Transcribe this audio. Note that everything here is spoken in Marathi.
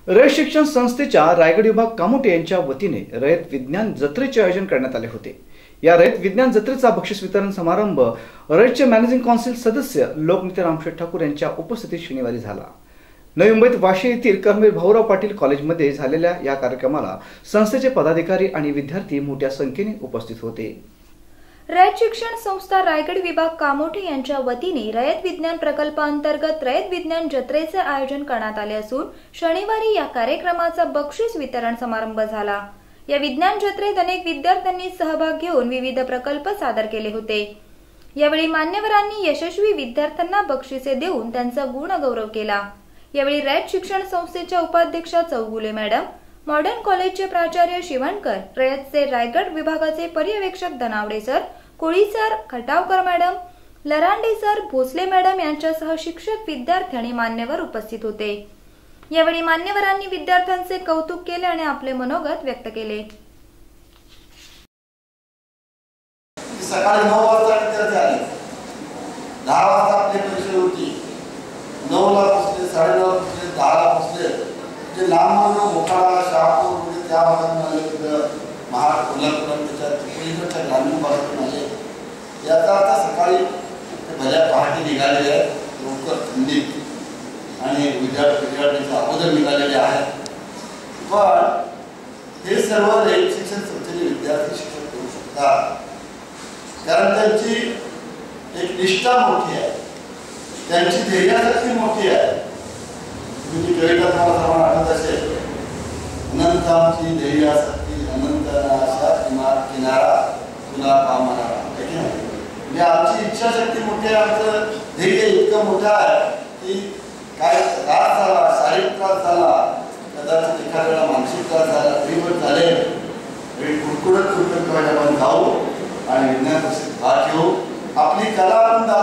रयत शिक्षण संस्थेच्या रायगड विभाग कामोटे यांच्या वतीने रयत विज्ञान जत्रेचे आयोजन करण्यात आले होते। या रयत विज्ञान जत्रेचा बक्षीस वितरण समारंभ रयतचे मॅनेजिंग काउन्सिल सदस्य लोकनेते रामशेठ ठाकूर यांच्या उपस्थितीत शनिवारी झाला। नवी मुंबईत वाशी येथील कर्मवीर भाऊराव पाटील कॉलेजमध्ये झालेल्या या कार्यक्रमाला संस्थेचे पदाधिकारी आणि विद्यार्थी मोठ्या संख्येने उपस्थित होते। रयत शिक्षण संस्था रायगड विभाग कामोटे यांच्या वतीने रयत विज्ञान प्रकल्पांतर्गत रयत विज्ञान जत्रेचे आयोजन करण्यात आले असून शनिवारी या कार्यक्रमाचा बक्षीस वितरण समारंभ झाला। या विज्ञान जत्रेत अनेक विद्यार्थ्यांनी सहभाग घेऊन विविध प्रकल्प सादर केले होते। यावेळी मान्यवरांनी यशस्वी विद्यार्थ्यांना बक्षिसे देऊन त्यांचा गुणगौरव केला। यावेळी रयत शिक्षण संस्थेच्या उपाध्यक्षा चौगुले मॅडम, मॉडर्न कॉलेजचे प्राचार्य शिवणकर, रयतचे रायगड विभागाचे पर्यवेक्षक Dhanawade sir, Koli sir, Khatavkar madam, Larande sir, Bhosale madam यांच्यासह शिक्षक, विद्यार्थी आणि मान्यवर उपस्थित होते। यावेळी मान्यवरांनी विद्यार्थ्यांचे कौतुक केले आणि आपले मनोगत व्यक्त केले। सकाळी 9 वाजता विद्यार्थी आले, 10 वाजता आपली परीक्षा होती, 9 ला बसले, 9:30 ला बसले, 10 ला बसले, जे लांब मोखाडा शहापूर म्हणजे त्या भागातून आले, महाड कोल्हापूर त्याच्या चिपळीकडच्या ग्रामीण भागातून आले। याचा अर्थ सकाळी भल्या पहाटे निघालेले आहेत, लवकर थंडीत आणि विद्यार्थ्यांच्या अगोदर निघालेले आहेत। पण हे सर्व रयत शिक्षण संस्थेचे विद्यार्थी शिक्षक करू शकतात, कारण त्यांची एक निष्ठा मोठी आहे, त्यांची ध्येयशक्ती मोठी आहे। तुमची कविता तुम्हाला सर्वांना आठवत असेल, अनंत आमची ध्येयशक्ती अनंत आशा किनारा तुला पामणारा। म्हणजे आमची इच्छाशक्ती मोठी आहे, आमचं ध्येय इतकं मोठं आहे की काय त्रास झाला, शारीरिक त्रास झाला, कदाचित एखाद्या वेळेला मानसिक त्रास झाला तरी पण झाले तरी कुडकुडत आपण जाऊ आणि विज्ञान परिषदेत भाग घेऊ, आपली कला आपण